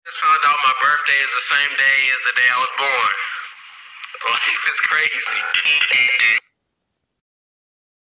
Just found out my birthday is the same day as the day I was born. Life is crazy.